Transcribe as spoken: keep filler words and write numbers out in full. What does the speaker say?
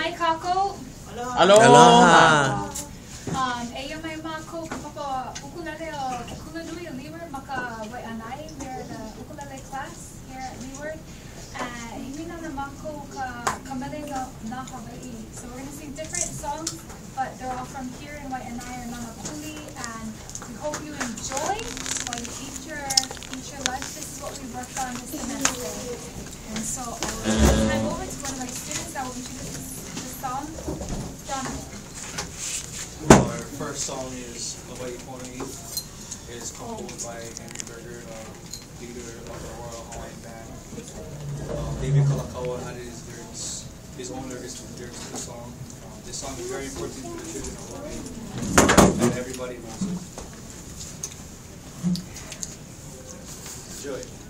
Mai kako. Aloha. Aloha. Um, eyo mai mako papa ukulele o kulanui o Leeward maka Waianae. We're the ukulele class here at Leeward. Uh, himina na mako ka kamele na Hawaii. So we're gonna sing different songs, but they're all from here in Waianae or Nanakuli, and we hope you enjoy while you eat your eat your lunch. This is what we worked on this semester. And so I will hand over to one of my students that will introduce the song. Jonathan. Our first song is Hawaii Pony. It is composed by Henry Berger, the leader of the Royal Hawaiian Band. Uh, David Kalakaua added his lyrics, his own lyrics to the lyrics to the song. Um, this song is very important to the children of Hawaii, and everybody knows it. Enjoy.